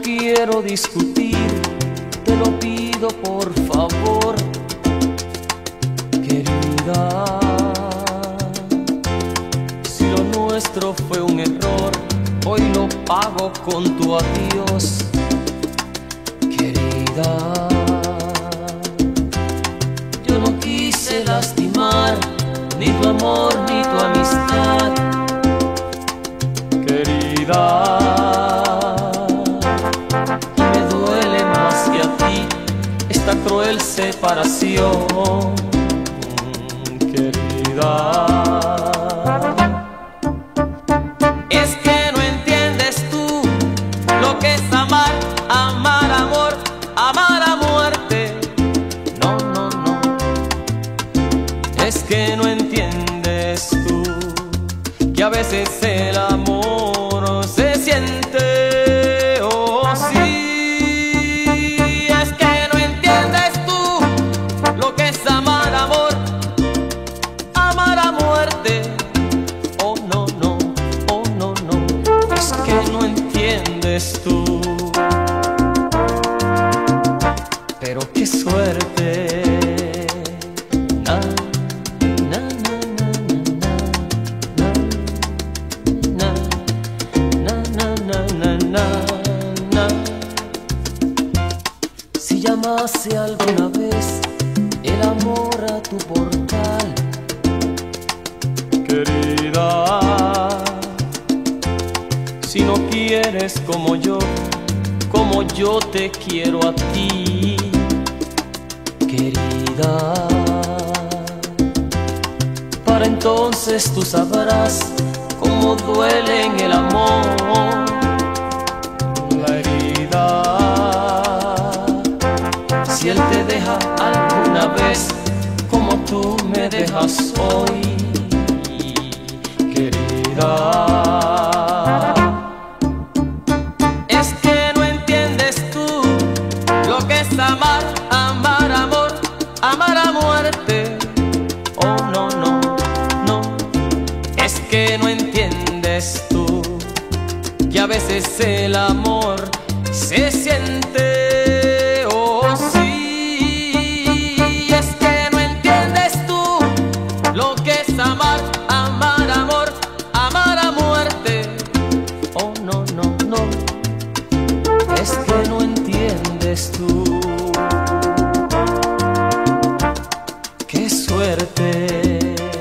quiero discutir, te lo pido por favor, querida. Si lo nuestro fue un error, hoy lo pago con tu adiós, querida. Yo no quise lastimar ni tu amor ni tu amistad, querida. Y me duele más que a ti esta cruel separación, querida. Es que no entiendes tú lo que es amar, amar amor, amar a muerte. No, no, no. Es que no entiendes tú que a veces el amor se siente, oh sí. Es que no entiendes tú lo que es amar amor, amar a muerte. Oh no, no, oh no, no. Es que no entiendes tú. Pero qué suerte. Na, na, na, na, na, na, na, na, na, na. Si llamase alguna vez el amor a tu portal, querida. Si no quieres como yo te quiero a ti, querida. Para entonces tú sabrás cómo duele en el amor la herida. Si él te deja alguna vez como tú me dejas hoy, querida. Es que no entiendes tú lo que es amar, amar amor, amar a muerte. Oh no, no, no. Es que no entiendes tú que a veces el amor se siente, oh sí. Es que no entiendes tú lo que es amar, amar amor, amar a muerte. Oh no, no, no. Es que no entiendes tú. Qué suerte.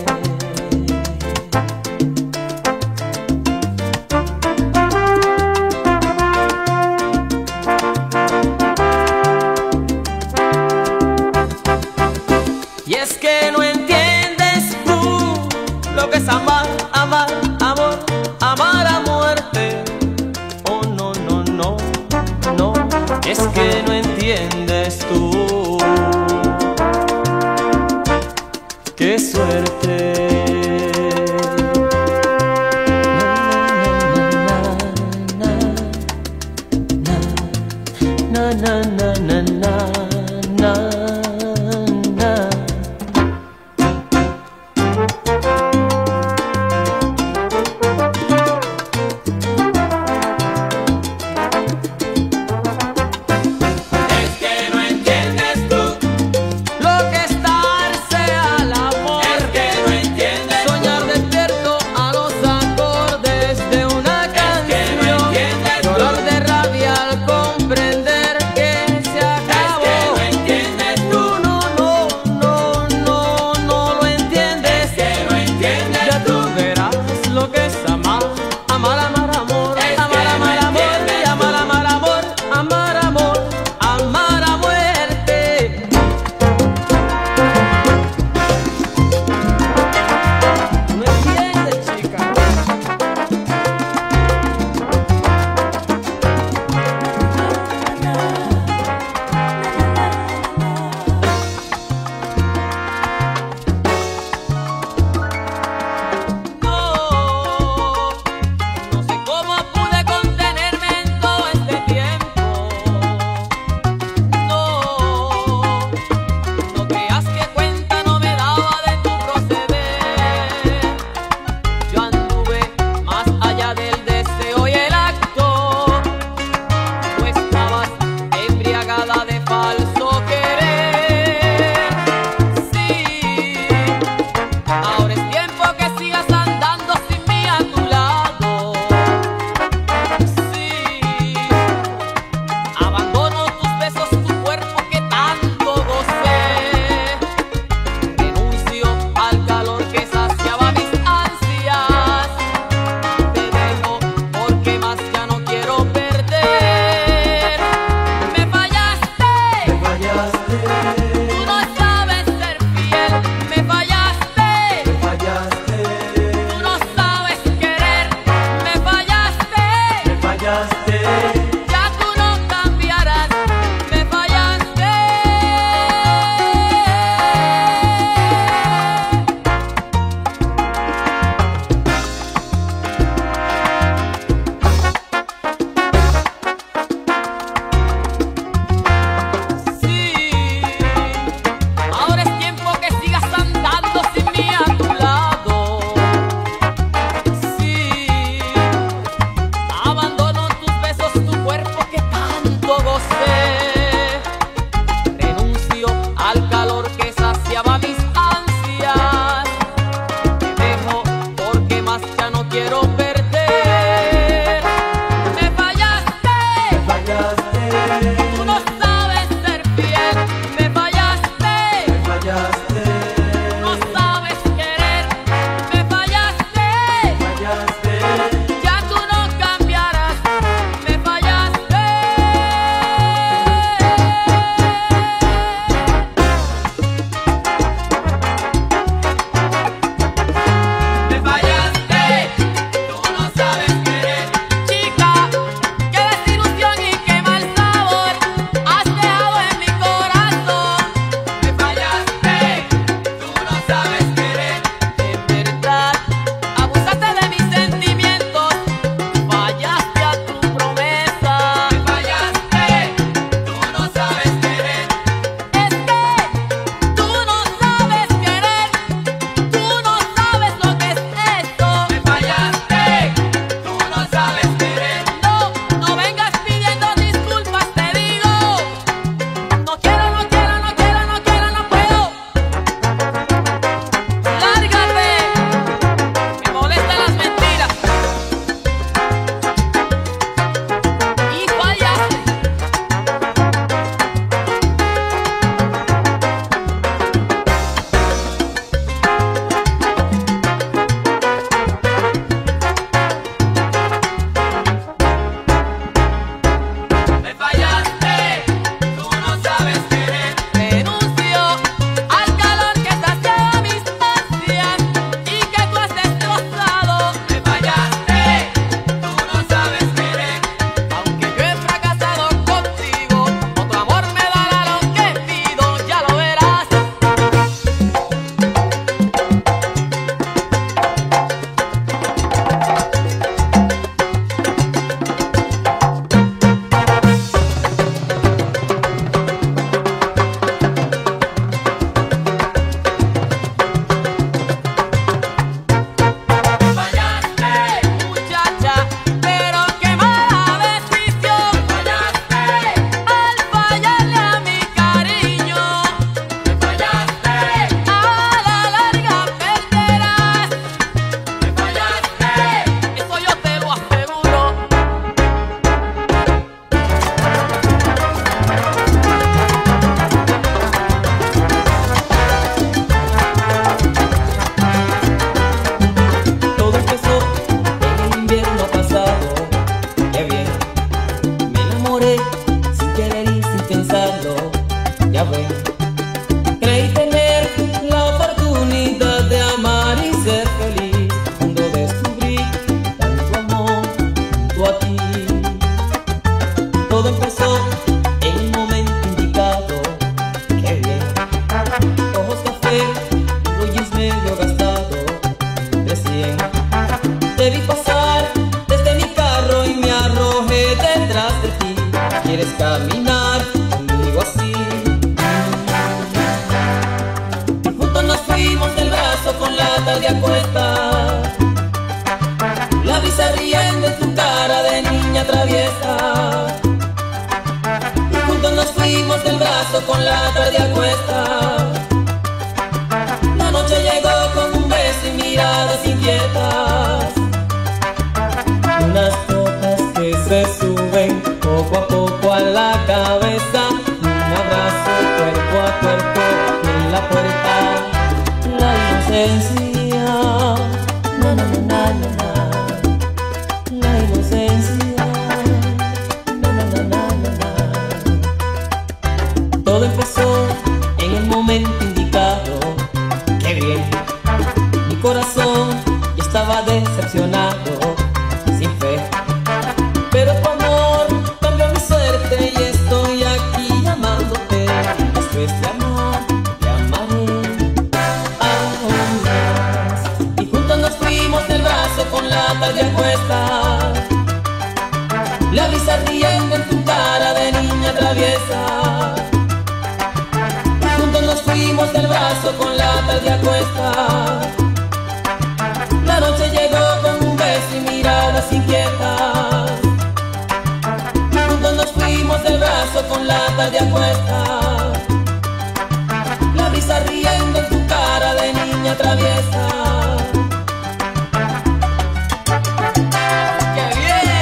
Y es que no entiendes tú lo que es amar, amar, amor, amar a muerte. Oh no, no, no, no. Es que no entiendes tú. Qué suerte. Na, na, na, na, na, na, na. Es que no entiendes tú Lo que es darse al amor. Es que no entiendes tarde a cuestas. La brisa riendo en tu cara de niña traviesa. Y juntos nos fuimos del brazo con la tarde a cuestas. La noche llegó con un beso y miradas inquietas. Unas gotas que se suben poco a poco a la cabeza. Un abrazo cuerpo a cuerpo y en la puerta la inocencia. Na, na, na, na, na. La inocencia. Na, na, na, na, na, na. Todo empezó en el momento indicado. ¡Qué bien! Mi corazón ya estaba decepcionado, sin fe. Pero tu amor cambió mi suerte y estoy aquí llamándote. Después de amar, te amaré aún más. Y juntos nos fuimos del brazo con la tarde a cuestas. La brisa riendo en tu cara de niña traviesa. Y juntos nos fuimos del brazo con la tarde a cuestas. La noche llegó con un beso y miradas inquietas. Y juntos nos fuimos del brazo con la tarde a cuestas. La brisa riendo en tu cara de niña traviesa. ¡Qué bien!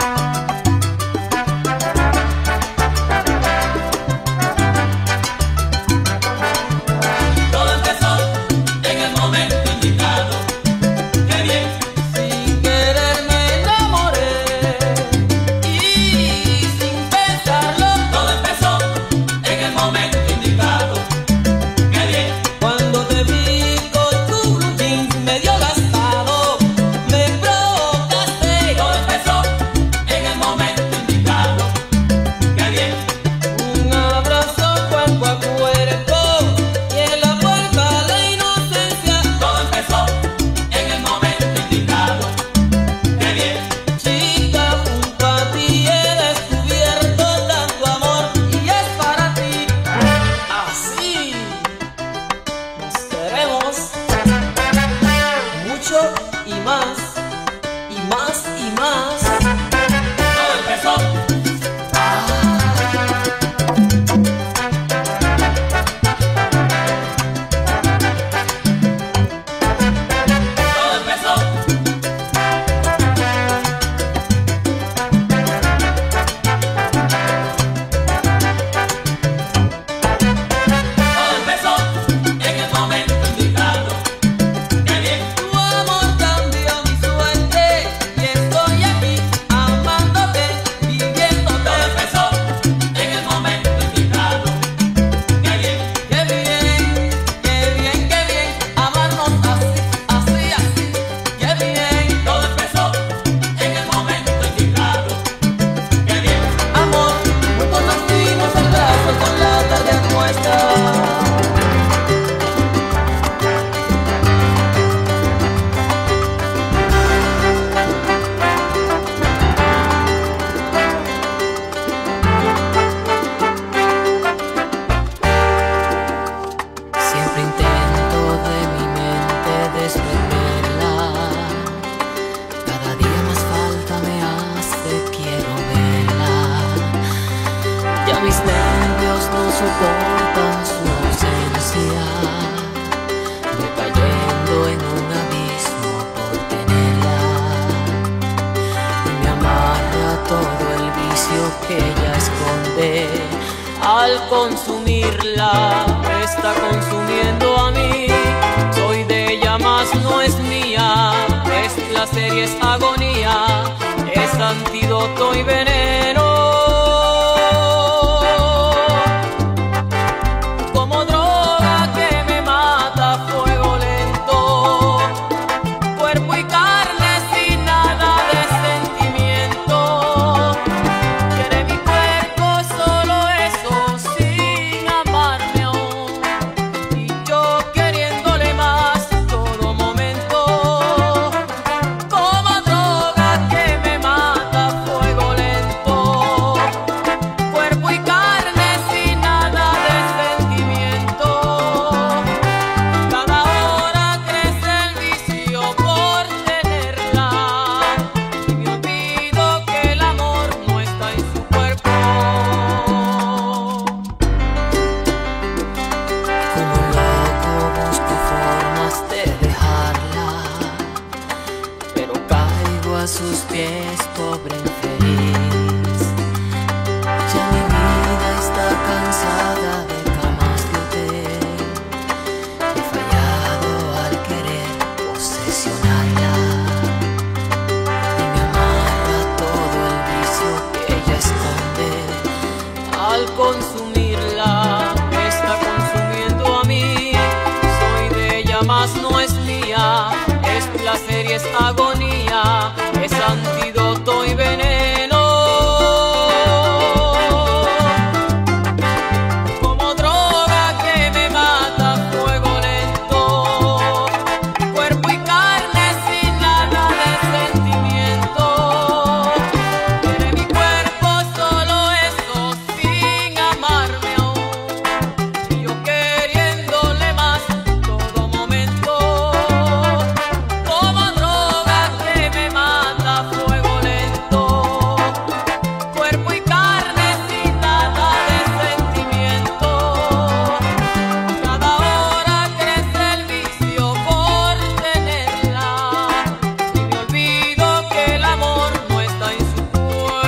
Todo empezó en el momento indicado. ¡Qué bien! Sin querer me enamoré y sin pensarlo. Todo empezó en el momento indicado. ¡Qué bien! Cuando te vi con tu blue jeans medio gastado, me provocaste. Todo empezó en el momento indicado. ¡Qué bien! Un abrazo cuerpo a cuerpo y en la puerta la inocencia. Todo empezó en el momento indicado. ¡Qué bien! Chica, junto a ti he descubierto tanto amor y es para ti. Así nos queremos mucho y más y más y más. Todo empezó. Todo empezó. Todo empezó en el momento indicado. ¡Qué bien! Tu amor cambió mi suerte y estoy aquí amándote, viviéndote. Todo empezó en el momento indicado. ¡Qué bien! Qué bien, qué bien, qué bien, amarnos así, así, así. Qué bien, Todo empezó en el momento indicado. ¡Qué bien! amor, juntos nos dimos el brazo con la tarde a cuestas. Siempre intento de mi mente desprenderla. Cada día más falta me hace, quiero verla. Ya mis nervios no soportan su ausencia. Voy cayendo en un abismo por tenerla. Y me amarra todo el vicio que ella esconde. Al consumirla, me está consumiendo a mí. Soy de ella, más no es mía. Es placer y es agonía. Es antídoto y veneno. Como droga que me mata a fuego lento. Cuerpo y carne sin nada de sentimiento. Quiere mi cuerpo solo eso, sin amarme aún. Y yo queriéndole más todo momento. Como droga que me mata a fuego lento. sus pies, pobre infeliz. Ya mi vida está cansada de camas de hotel. He fallado al querer posesionarla y me amarra todo el vicio que ella esconde. Al consumirla me está consumiendo a mí. Soy de ella, mas no es mía. Es placer y es agonía, es antídoto y veneno. Como droga que me mata a fuego lento. Cuerpo y carne sin nada de sentimiento. Quiere mi cuerpo solo eso, sin amarme aún. Y yo queriéndole más todo momento. Como droga que me mata a fuego lento. Cuerpo y carne sin nada de sentimiento. Cada hora crece el vicio por tenerla. Y me olvido que el amor no está en su cuerpo.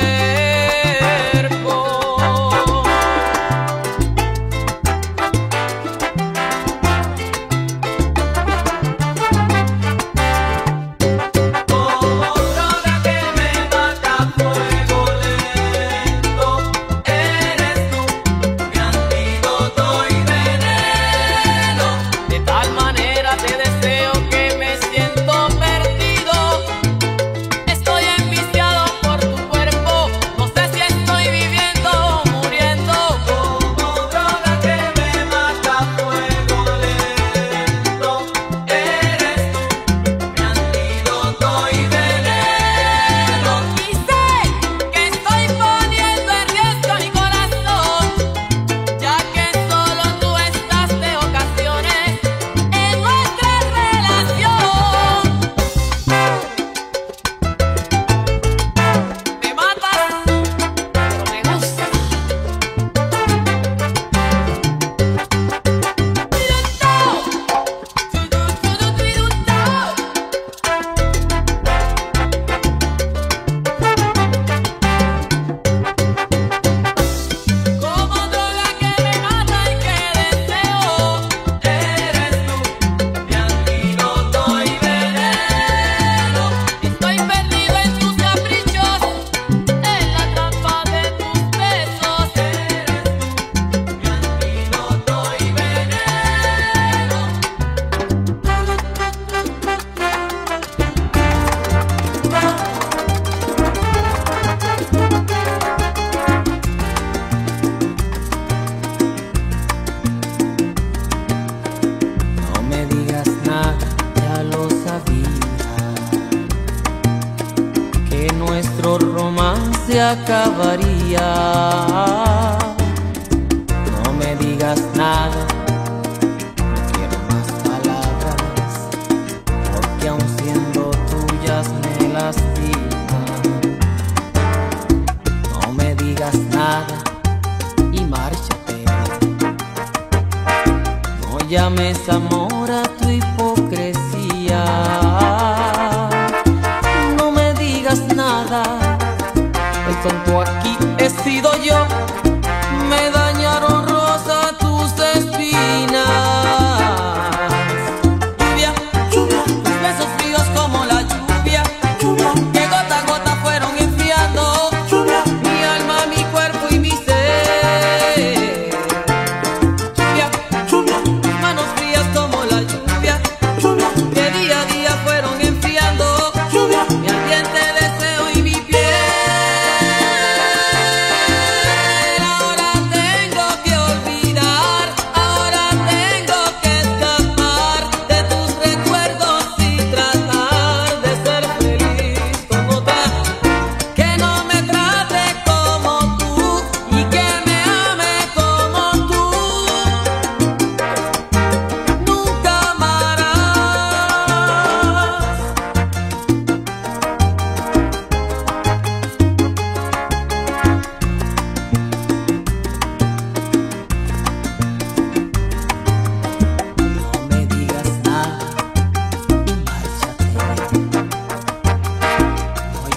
Como droga que me mata a fuego lento, eres tú, mi antídoto y veneno. De tal manera te deseo que me siento perdido. Estoy enviciado por tu cuerpo, no sé si estoy viviendo o muriendo. Como droga que me mata a fuego lento, eres tú, mi antídoto y veneno. Y sé que estoy poniendo en riesgo mi corazón, ya que solo tú estás de ocasiones en nuestra relación. Me matas, pero me gusta. Como droga que me mata y que deseo, eres tú, mi antídoto y veneno. Estoy perdido en tus caprichos, en la trampa de tus besos. Eres tú, mi antídoto y veneno. No me digas nada, ya lo sabía, que nuestro romance acabaría. No me digas nada, no quiero más palabras, porque aun siendo tuyas me lastiman. No me digas nada y márchate. No llames amor a tu hipocresía. No me digas nada, el tonto aquí he sido yo. Me dañaron rosa tus espinas. Lluvia, lluvia, tus besos fríos como la lluvia, lluvia, que gota a gota fueron enfriando lluvia, mi alma, mi cuerpo y mi ser. Lluvia, lluvia, tus manos frías como la lluvia, lluvia, que día a día fueron enfriando lluvia, mi ardiente deseo y mi piel.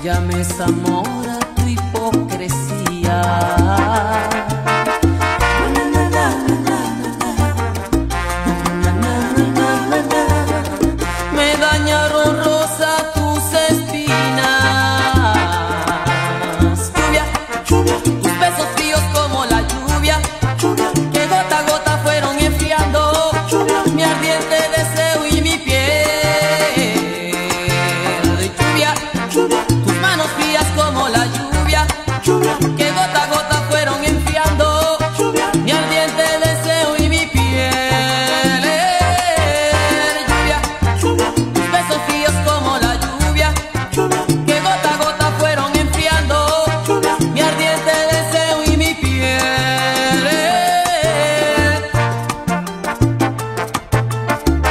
llames amor a tu hipocresía. Me dañaron rosa tus espinas. Lluvia, tus besos fríos como la lluvia, que gota a gota fueron enfriando mi ardiente deseo y mi piel. Lluvia, tus manos frías como la lluvia, que gota a gota fueron enfriando mi ardiente deseo y mi piel. Lluvia, tus besos fríos como la lluvia, que gota a gota fueron enfriando mi ardiente deseo y mi piel.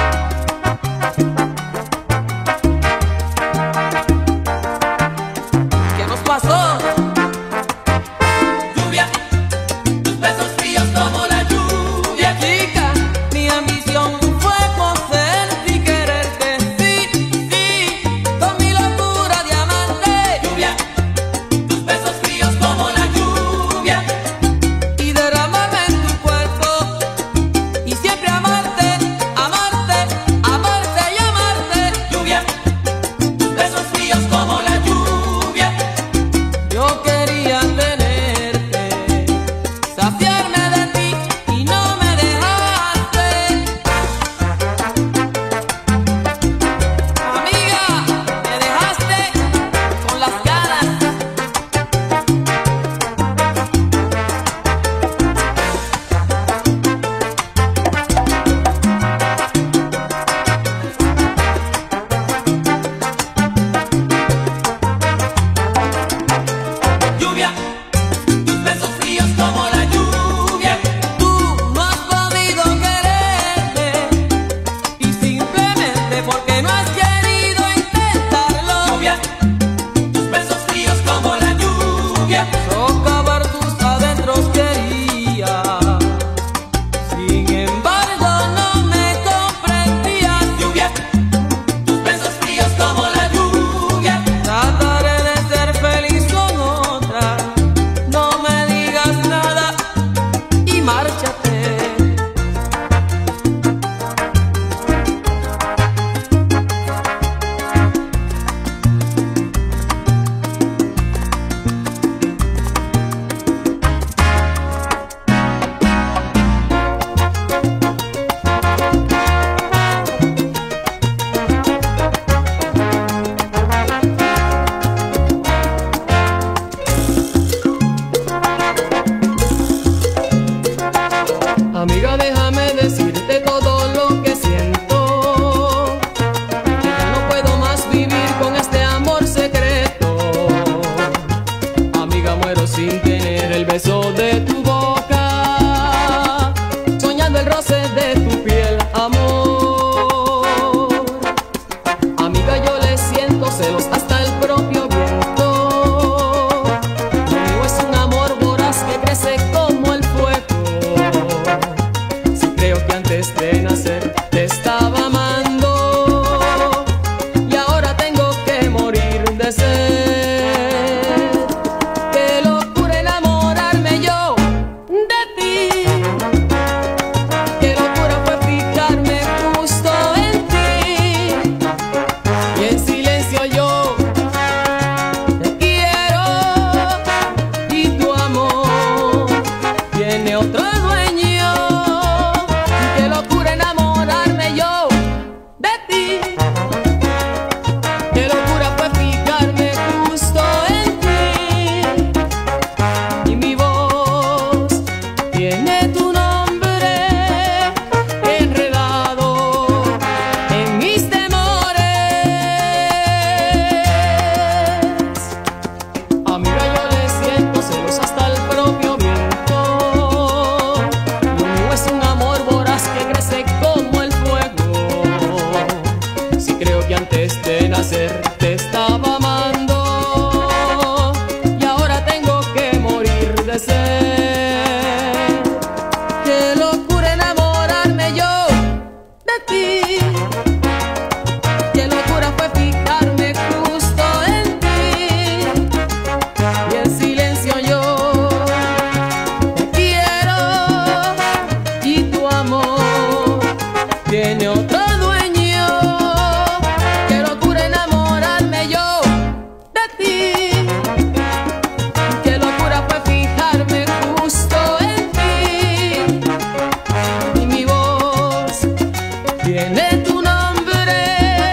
tiene otro dueño. Qué locura enamorarme yo de ti. Qué locura fue fijarme justo en ti. Y mi voz tiene tu nombre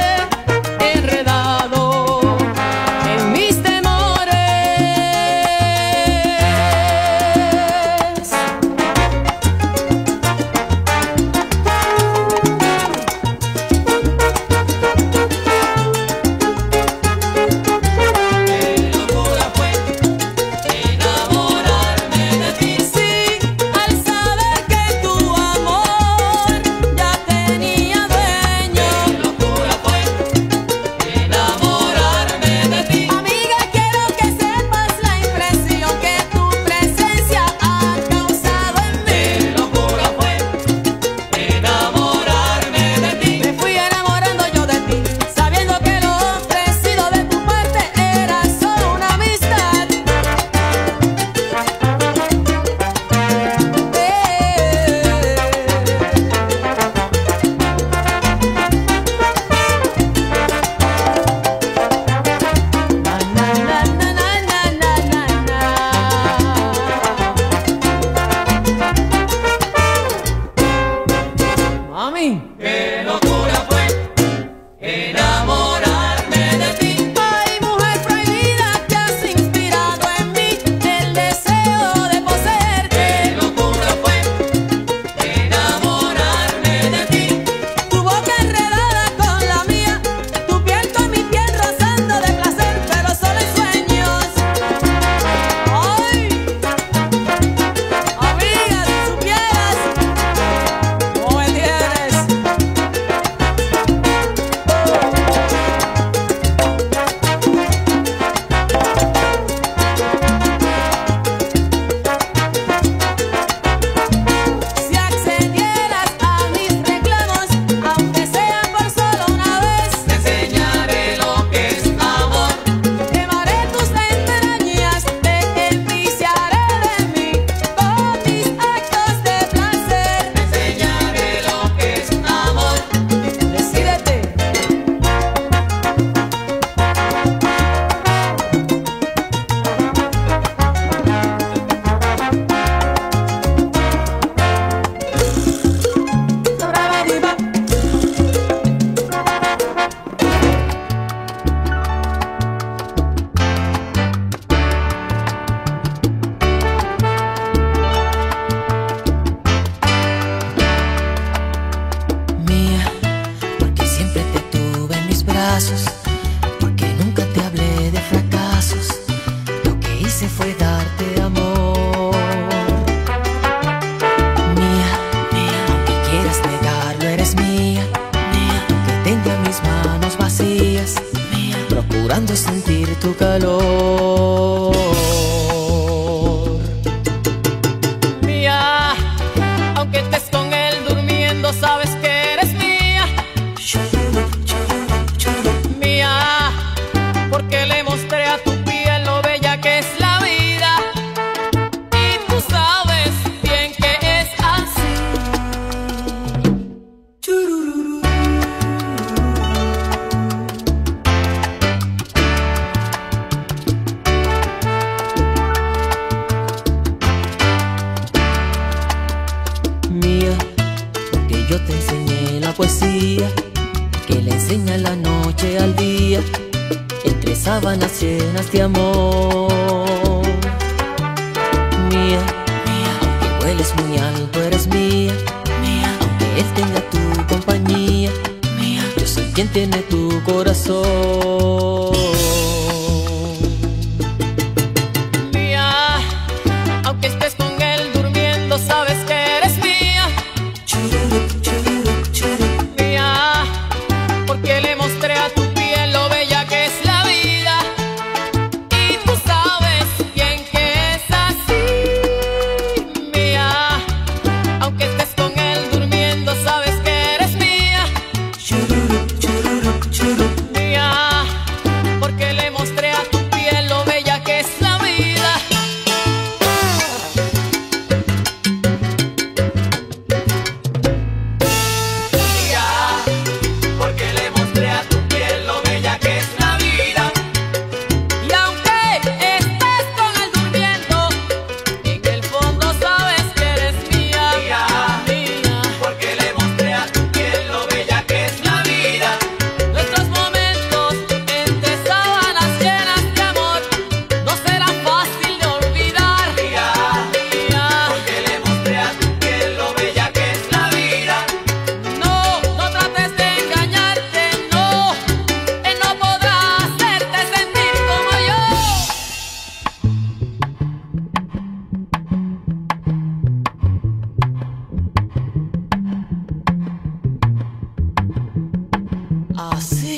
enredado en mis temores. Mami, Qué locura fue enamorarme de ti. ay, mujer prohibida, que has inspirado en mí el deseo de poseerte. Qué locura fue enamorarme de ti. Tu boca enredada con la mía, tu piel con mi piel rozando de placer, pero solo en sueños. Ay, amiga, si supieras cómo me tienes. Si accedieras a mis reclamos, aunque sea por solo una vez, Te enseñaré lo que es amor. quemaré tus entrañas, te enviciaré de mí con mis actos de placer. Te enseñaré lo que es amor. Decídete. Mía, porque siempre te tuve en mis brazos, porque nunca te hablé de fracasos. Lo que hice fue darte amor. Mía, mía, aunque quieras negarlo, eres mía. Mía, aunque tenga mis manos vacías. Mía, procurando sentir tu calor. Mía, aunque estés con él durmiendo, sabes que eres mía. Mía, porque le mostré a tu piel lo bella que es la vida. Y tú sabes bien que es así. Mía, porque yo te enseñé la poesía que le enseña la noche al día, entre sábanas llenas de amor. Mía, mía, aunque hueles muy alto, eres mía. Mía, aunque él tenga tu compañía. Mía, yo soy quien tiene tu corazón. Mía, aunque estés con él durmiendo, sabes que eres mía. Mía, porque le mostré a tu piel lo bella que es la vida. Y tú sabes bien que es así. Mía, aunque estés con él durmiendo, sabes que eres mía. Mía, Así.